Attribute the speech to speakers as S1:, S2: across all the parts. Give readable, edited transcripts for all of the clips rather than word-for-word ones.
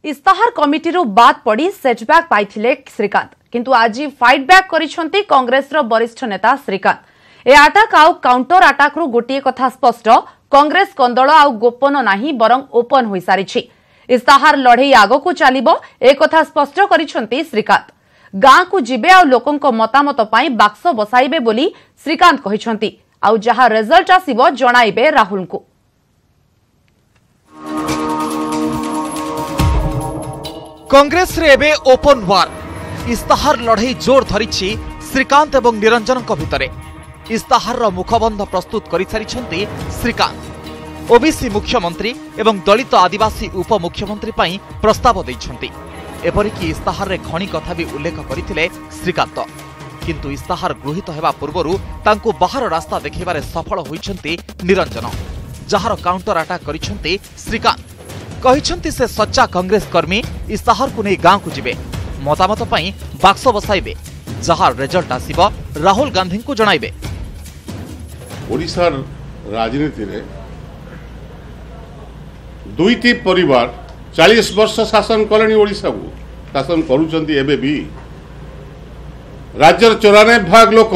S1: इस्ताहार committee बाद पड़ी setback पाइथिले Srikant किंतु आज फाइट बैक करिसंती कांग्रेस रो वरिष्ठ नेता श्रीकांत। ए अटैक आउ काउंटर अटैक रु गोटिए कथा स्पष्ट, कांग्रेस कंदल आउ गोपन नाही बरं ओपन होई सारिछि। इस्ताहार लड़ई आगो को चलिबो ए कथा स्पष्ट करिसंती श्रीकांत। गाँ को जिबे आउ लोकंको मतामत पई बाक्स बसाइबे बोली श्रीकांत कहिसंती। आउ जहा रिजल्ट आसीबो जणाइबे राहुल को।
S2: कांग्रेस रे एबे ओपन वार। इस्ताहार लड़ई जोर धरिछि श्रीकांत एवं निरंजन भितरे। इस्ताहार रो मुखबंध प्रस्तुत करि सारिछंती श्रीकांत। ओबीसी मुख्यमंत्री एवं दलित आदिवासी उपमुख्यमंत्री पई प्रस्ताव दैछंती। एपरिकी इस्ताहार रे खणी कथा भी उल्लेख करिथिले श्रीकांत। किंतु इस्ताहार गृहीत हेबा पूर्वरु तांको बाहर रास्ता देखैबारे सफल होइछंती निरंजन, जहार काउंटर अटैक करिछंती श्रीकांत। कहिछंती से सच्चा कांग्रेस कर्मी इस्ताहार को नहीं गाँव को जिबे, मतामत पई बाक्स बसाइबे, जहार रिजल्ट आसीबो राहुल गांधी को जणाइबे।
S3: ओडिशा राजनीति रे दुईटी परिवार 40 वर्ष शासन कलेनी। ओडिशा को शासन करूचंती एबे भी। राज्यर 94% लोक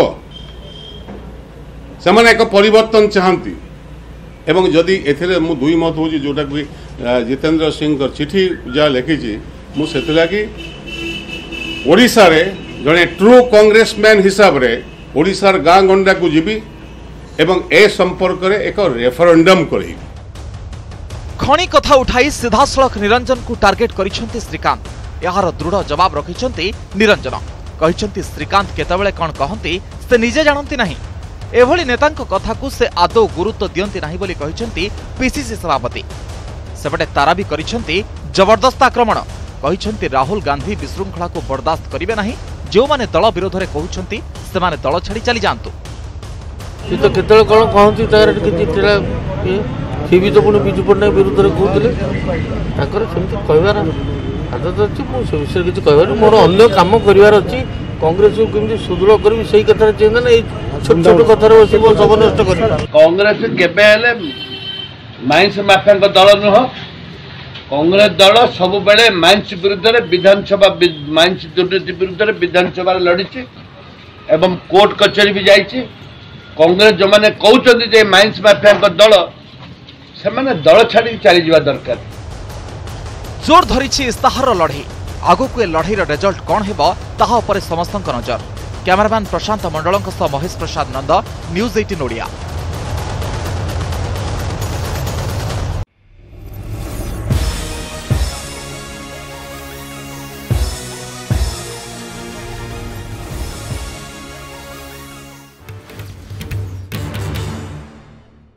S3: सेमाने एक परिवर्तन चाहती। एवं जदि एथिरे मु दुई मत हो जोटा कि जितेंद्र सिंह चिठी जहाँ लिखी मुझे ओडिशा रे जड़े ट्रू कांग्रेसमैन हिसाब रे ओडिशार गाँ गंडा को जीवी एवं ए संपर्क रे एक रेफरेंडम करी।
S2: खणी कथा उठाई सीधासलख निरंजन को टार्गेट करिसंती श्रीकांत। यार दृढ़ जवाब रखिसंती निरंजन। कहिसंती श्रीकांत केतबेले कोन कहंती से निजे जानंती नाही। एभली नेतांक कथा को से आदौ गुरुत्व दियंती नाही बोली कहिसंती पीसीसी सभापति। सेपटे तारा भी करिसंती जबरदस्त आक्रमण। कहिसंती राहुल गांधी विशृंखला को बर्दाश्त करिवे नाही। जो माने दल विरोध रे कहउछंती से माने दल छाड़ी चली जांतु।
S4: सी तो केतल कोन कहंती तार किछि तेला सी भी तो पुनी बिजु पड़ना विरोध रे कहउतले ताकर सेमति कहबार आदत अछि। मु से विषय किछि कहबार मोर अन्य काम करिवार अछि। कांग्रेस को केमति सुदृढ़ करबी सेही कथा चेंज ना ए छोट छोट कथा रे बसी सब नष्ट कर।
S5: कांग्रेस केबे हेले माइंस माफिया दल नुह। कांग्रेस दल सब बेले माइंस विरुद्ध रे विधानसभा माइंस दुर्नीति विरुद्ध रे विधानसभा लड़ी एवं कोर्ट कचेरी भी जाइए। कांग्रेस जो माने कहउछंती जे माइंस माफिया दल से माने दल छाड़ी चली जावा दरकार।
S2: जोर धरिछि इस्ताहार लड़ई। आगो को लड़ईर रिजल्ट कौन हेबो ताहा उपरे समस्तक नजर। कैमरामैन प्रशांत मंडलंक सह महेश प्रसाद नंद, न्यूज 18 ओडिया।